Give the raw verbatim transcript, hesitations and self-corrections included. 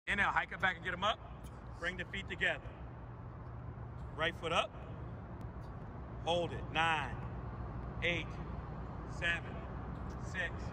Inhale, hike it back and get them up. Bring the feet together. Right foot up. Hold it. Nine, eight, seven, six,